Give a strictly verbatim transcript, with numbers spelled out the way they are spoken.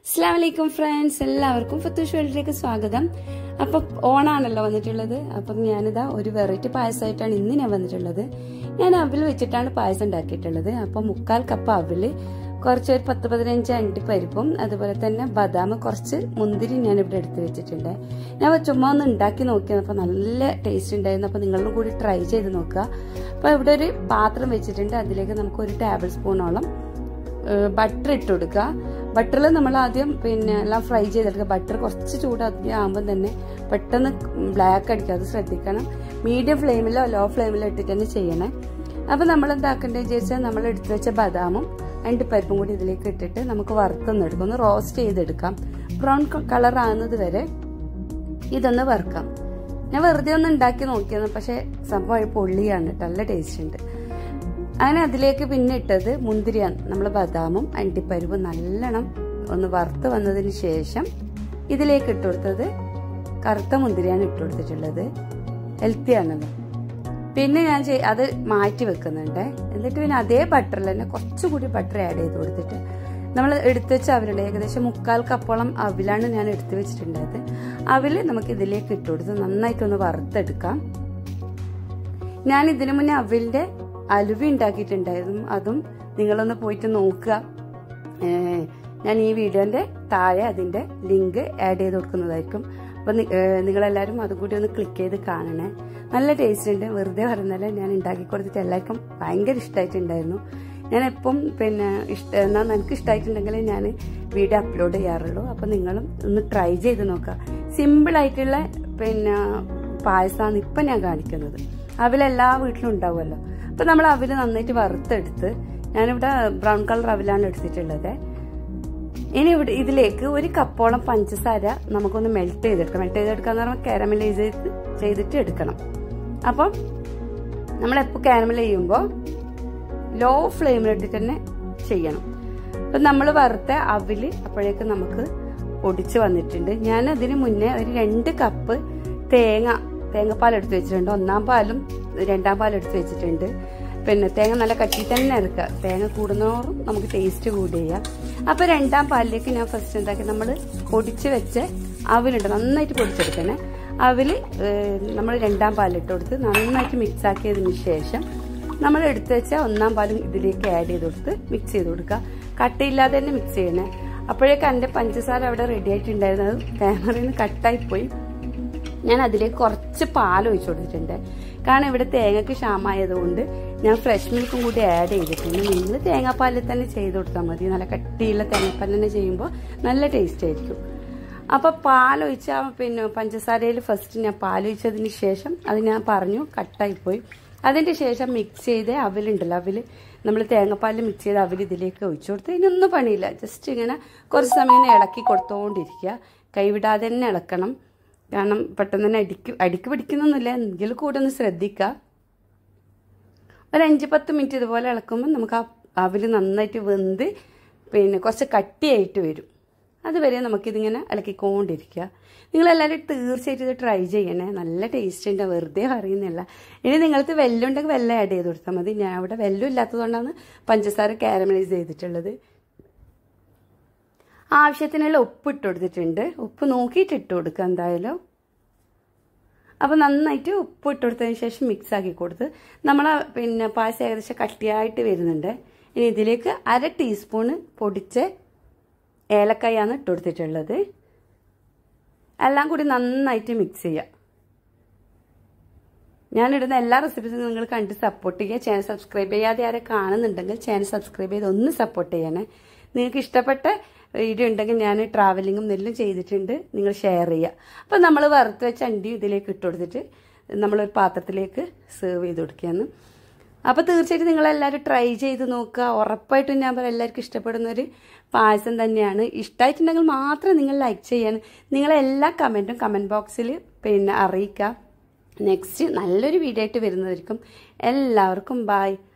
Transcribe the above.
അസ്സലാമു അലൈക്കും ഫ്രണ്ട്സ്, എല്ലാവർക്കും ഫത്തൂഷ് വേൾഡിലേക്ക് സ്വാഗതം. അപ്പൊ ഓണാണല്ലോ വന്നിട്ടുള്ളത്. അപ്പം ഞാനിതാ ഒരു വെറൈറ്റി പായസമായിട്ടാണ് ഇന്ന് ഞാൻ വന്നിട്ടുള്ളത്. ഞാൻ അവിൽ വെച്ചിട്ടാണ് പായസം ഉണ്ടാക്കിയിട്ടുള്ളത്. അപ്പൊ മുക്കാൽ കപ്പ് അവില്, കുറച്ച് ഒരു പത്ത് പതിനഞ്ച് അണ്ടിപ്പരിപ്പും അതുപോലെ തന്നെ ബദാം, കുറച്ച് മുന്തിരി ഞാൻ ഇവിടെ എടുത്ത് വെച്ചിട്ടുണ്ട്. ഞാൻ ചുമ്മാ ഒന്ന് ഉണ്ടാക്കി നോക്കിയത്. അപ്പൊ നല്ല ടേസ്റ്റ് ഉണ്ടായിരുന്നു. അപ്പൊ നിങ്ങളും കൂടി ട്രൈ ചെയ്ത് നോക്കുക. അപ്പൊ ഇവിടെ ഒരു പാത്രം വെച്ചിട്ടുണ്ട്. അതിലേക്ക് നമുക്ക് ഒരു ടേബിൾ സ്പൂണോളം ബട്ടർ ഇട്ട് കൊടുക്കുക. ബട്ടറിൽ നമ്മൾ ആദ്യം പിന്നെ എല്ലാം ഫ്രൈ ചെയ്തെടുക്കുക. ബട്ടർ കുറച്ച് ചൂടാദ്യം ആകുമ്പോൾ തന്നെ പെട്ടെന്ന് ബ്ലാക്ക് അടിക്കുക, അത് ശ്രദ്ധിക്കണം. മീഡിയം ഫ്ലെയിമിലോ ലോ ഫ്ലെയിമിലോ ഇട്ടിട്ട് തന്നെ ചെയ്യണേ. അപ്പം നമ്മൾ എന്താക്കേണ്ടതെന്ന് ചോദിച്ചാൽ നമ്മൾ എടുത്തു വെച്ച ബദാമും അണ്ടിപ്പരിപ്പും കൂടി ഇതിലേക്ക് ഇട്ടിട്ട് നമുക്ക് വറുത്തൊന്നെടുക്കാം, ഒന്ന് റോസ്റ്റ് ചെയ്തെടുക്കാം. ബ്രൗൺ കളർ ആകുന്നത് വരെ ഇതൊന്ന് വറുക്കാം. ഞാൻ വെറുതെ ഒന്ന് ഉണ്ടാക്കി നോക്കിയത്, പക്ഷെ സംഭവം പൊള്ളിയാണ് കേട്ടോ, നല്ല ടേസ്റ്റ് ഉണ്ട്. അങ്ങനെ അതിലേക്ക് പിന്നെ ഇട്ടത് മുന്തിരിയാണ്. നമ്മൾ ബദാമും അണ്ടിപ്പരിപ്പും നല്ലോണം ഒന്ന് വറുത്ത് വന്നതിന് ശേഷം ഇതിലേക്ക് ഇട്ട് കൊടുത്തത് കറുത്ത മുന്തിരിയാണ് ഇട്ട് കൊടുത്തിട്ടുള്ളത്. ഹെൽത്തി ആണല്ലോ. പിന്നെ ഞാൻ അത് മാറ്റി വെക്കുന്നുണ്ട്. എന്നിട്ട് പിന്നെ അതേ ബട്ടറിൽ തന്നെ കുറച്ചുകൂടി ബട്ടർ ആഡ് ചെയ്ത് കൊടുത്തിട്ട് നമ്മൾ എടുത്തു വെച്ച അവിലുണ്ട്, ഏകദേശം മുക്കാൽ കപ്പോളം അവിലാണ് ഞാൻ എടുത്തു വെച്ചിട്ടുണ്ടായത്. അവില് നമുക്ക് ഇതിലേക്ക് ഇട്ട് കൊടുത്ത് നന്നായിട്ടൊന്ന് വറുത്തെടുക്കാം. ഞാൻ ഇതിനു മുന്നേ അവിലിന്റെ അലുവ ഉണ്ടാക്കിയിട്ടുണ്ടായിരുന്നു, അതും നിങ്ങളൊന്ന് പോയിട്ട് നോക്കുക. ഞാൻ ഈ വീഡിയോന്റെ താഴെ അതിന്റെ ലിങ്ക് ആഡ് ചെയ്ത് കൊടുക്കുന്നതായിരിക്കും. അപ്പൊ നിങ്ങളെല്ലാവരും അതും കൂടി ഒന്ന് ക്ലിക്ക് ചെയ്ത് കാണണേ. നല്ല ടേസ്റ്റ് ഉണ്ട്. വെറുതെ പറയുന്നല്ലേ, ഞാൻ ഉണ്ടാക്കി കൊടുത്തിട്ട് എല്ലാവർക്കും ഭയങ്കര ഇഷ്ടമായിട്ടുണ്ടായിരുന്നു. ഞാൻ എപ്പം പിന്നെ ഇഷ്ട എന്നാൽ എനിക്ക് ഇഷ്ടമായിട്ടുണ്ടെങ്കിൽ ഞാൻ വീഡിയോ അപ്ലോഡ് ചെയ്യാറുള്ളൂ. അപ്പൊ നിങ്ങളും ഒന്ന് ട്രൈ ചെയ്ത് നോക്കുക. സിമ്പിൾ ആയിട്ടുള്ള പിന്നെ പായസമാണ് ഇപ്പം ഞാൻ കാണിക്കുന്നത്. അവിലെല്ലാ വീട്ടിലും ഉണ്ടാവുമല്ലോ. അപ്പൊ നമ്മൾ അവില് നന്നായിട്ട് വറുത്തെടുത്ത്, ഞാനിവിടെ ബ്രൗൺ കളർ അവിലാണ് എടുത്തിട്ടുള്ളത്. ഇനി ഇവിടെ ഇതിലേക്ക് ഒരു കപ്പോളം പഞ്ചസാര നമുക്കൊന്ന് മെൽറ്റ് ചെയ്തെടുക്കാം. മെൽറ്റ് ചെയ്തെടുക്കാന്ന് പറയുമ്പോൾ കാരമലൈസ് ചെയ്തിട്ട് എടുക്കണം. അപ്പം നമ്മളെപ്പോൾ കാരമൽ ചെയ്യുമ്പോൾ ലോ ഫ്ലെയിമിലിട്ടിട്ട് തന്നെ ചെയ്യണം. അപ്പൊ നമ്മൾ വറുത്ത അവില് അപ്പോഴേക്ക് നമുക്ക് പൊടിച്ച് വന്നിട്ടുണ്ട്. ഞാൻ അതിന് മുന്നേ ഒരു രണ്ട് കപ്പ് തേങ്ങ തേങ്ങാപ്പാൽ എടുത്ത് വെച്ചിട്ടുണ്ട്. ഒന്നാം പാലും രണ്ടാം പാലും എടുത്ത് വെച്ചിട്ടുണ്ട്. പിന്നെ തേങ്ങ നല്ല കട്ടി തന്നെ ഇറക്കുക. തേങ്ങ കൂടുന്നോറും നമുക്ക് ടേസ്റ്റ് കൂടി ചെയ്യാം. അപ്പൊ രണ്ടാം പാലിലേക്ക് ഞാൻ ഫസ്റ്റ് എന്താക്കി, നമ്മൾ പൊടിച്ച് വെച്ച അവിലുണ്ട്, നന്നായിട്ട് പൊടിച്ചെടുക്കണേ. അവില് നമ്മൾ രണ്ടാം പാലിട്ട് കൊടുത്ത് നന്നായിട്ട് മിക്സ് ആക്കിയതിന് ശേഷം നമ്മൾ എടുത്ത് വെച്ച ഒന്നാം പാലും ഇതിലേക്ക് ആഡ് ചെയ്ത് കൊടുത്ത് മിക്സ് ചെയ്ത് കൊടുക്കുക. കട്ടയില്ലാതെ തന്നെ മിക്സ് ചെയ്യണേ. അപ്പോഴേക്കും എൻ്റെ പഞ്ചസാര അവിടെ റെഡി ആയിട്ടുണ്ടായിരുന്നത് ക്യാമറയിൽ നിന്ന് കട്ടായിപ്പോയി. ഞാൻ അതിലേക്ക് കുറച്ച് പാൽ ഒഴിച്ചു കൊടുത്തിട്ടുണ്ട്. കാരണം ഇവിടെ തേങ്ങയ്ക്ക് ക്ഷാമമായതുകൊണ്ട് ഞാൻ ഫ്രഷ് മിൽക്കും കൂടി ആഡ് ചെയ്തിട്ടുണ്ട്. നിങ്ങൾ തേങ്ങാപ്പാലിൽ തന്നെ ചെയ്ത് കൊടുത്താൽ മതി. നല്ല കട്ടിയുള്ള തേങ്ങാപ്പാൽ തന്നെ ചെയ്യുമ്പോൾ നല്ല ടേസ്റ്റ് ആയിരിക്കും. അപ്പൊ പാലൊഴിച്ച പിന്നെ പഞ്ചസാരയിൽ ഫസ്റ്റ് ഞാൻ പാലൊഴിച്ചതിന് ശേഷം അത് ഞാൻ പറഞ്ഞു കട്ടായിപ്പോയി. അതിന്റെ ശേഷം മിക്സ് ചെയ്ത് അവിലുണ്ടല്ലോ, അവില് നമ്മൾ തേങ്ങാപ്പാലിൽ മിക്സ് ചെയ്ത് അവിൽ ഇതിലേക്ക് ഒഴിച്ചു കൊടുത്ത് ഇതിനൊന്നും പണിയില്ല. ജസ്റ്റ് ഇങ്ങനെ കുറച്ച് സമയം ഇളക്കി കൊടുത്തോണ്ടിരിക്കുക. കൈവിടാതെ തന്നെ ഇളക്കണം. കാരണം പെട്ടെന്ന് തന്നെ അടിക്ക് അടിക്ക് പിടിക്കുന്നൊന്നുമില്ല, എങ്കിലും കൂടെ ഒന്ന് ശ്രദ്ധിക്കുക. ഒരു അഞ്ച് പത്ത് മിനിറ്റ് ഇതുപോലെ ഇളക്കുമ്പോൾ നമുക്ക് ആ അവിൽ നന്നായിട്ട് വെന്ത് പിന്നെ കുറച്ച് കട്ടിയായിട്ട് വരും. അതുവരെ നമുക്കിതിങ്ങനെ ഇളക്കിക്കൊണ്ടിരിക്കുക. നിങ്ങളെല്ലാവരും തീർച്ചയായിട്ടും ഇത് ട്രൈ ചെയ്യണേ. നല്ല ടേസ്റ്റ് ഉണ്ട്, വെറുതെ അറിയുന്നില്ല. ഇനി നിങ്ങൾക്ക് വെല്ലം ഉണ്ടെങ്കിൽ വെല്ലം ആഡ് ചെയ്ത് കൊടുത്താൽ മതി. ഞാൻ ഇവിടെ വെല്ലം ഇല്ലാത്തതുകൊണ്ടാണ് പഞ്ചസാര കാരമലൈസ് ചെയ്തിട്ടുള്ളത്. ആവശ്യത്തിനുള്ള ഉപ്പ് ഇട്ട് കൊടുത്തിട്ടുണ്ട്. ഉപ്പ് നോക്കിയിട്ട് ഇട്ട് കൊടുക്കുക എന്തായാലും. അപ്പം നന്നായിട്ട് ഉപ്പ് ഇട്ട് കൊടുത്തതിന് ശേഷം മിക്സ് ആക്കി കൊടുത്ത് നമ്മൾ പിന്നെ പായസം ഏകദേശം കട്ടിയായിട്ട് വരുന്നുണ്ട്. ഇനി ഇതിലേക്ക് അര ടീസ്പൂണ് പൊടിച്ച ഏലക്കായാണ് ഇട്ട് കൊടുത്തിട്ടുള്ളത്. എല്ലാം കൂടി നന്നായിട്ട് മിക്സ് ചെയ്യുക. ഞാനിടുന്ന എല്ലാ റെസിപ്പീസും നിങ്ങൾ കണ്ട് സപ്പോർട്ട് ചെയ്യുക. ചാനൽ സബ്സ്ക്രൈബ് ചെയ്യാതെ ആരെ കാണുന്നുണ്ടെങ്കിൽ ചാനൽ സബ്സ്ക്രൈബ് ചെയ്ത് ഒന്ന് സപ്പോർട്ട് ചെയ്യണേ. നിങ്ങൾക്ക് ഇഷ്ടപ്പെട്ട വീഡിയോ ഉണ്ടെങ്കിൽ ഞാൻ ട്രാവലിങ്ങും നെല്ലും ചെയ്തിട്ടുണ്ട്, നിങ്ങൾ ഷെയർ ചെയ്യുക. അപ്പം നമ്മൾ വറുത്ത് വെച്ച അണ്ടിയും ഇതിലേക്ക് ഇട്ട് കൊടുത്തിട്ട് നമ്മളൊരു പാത്രത്തിലേക്ക് സെർവ് ചെയ്ത് കൊടുക്കുകയാണ്. അപ്പോൾ തീർച്ചയായിട്ടും നിങ്ങളെല്ലാവരും ട്രൈ ചെയ്ത് നോക്കുക. ഉറപ്പായിട്ടും ഞാൻ പറയാം എല്ലാവർക്കും ഇഷ്ടപ്പെടുന്നൊരു പായസം തന്നെയാണ്. ഇഷ്ടമായിട്ടുണ്ടെങ്കിൽ മാത്രം നിങ്ങൾ ലൈക്ക് ചെയ്യാൻ, നിങ്ങളെല്ലാ കമൻറ്റും കമൻറ്റ് ബോക്സിൽ പിന്നെ അറിയിക്കുക. നെക്സ്റ്റ് നല്ലൊരു വീഡിയോ ആയിട്ട് വരുന്നതായിരിക്കും. എല്ലാവർക്കും ബായ്.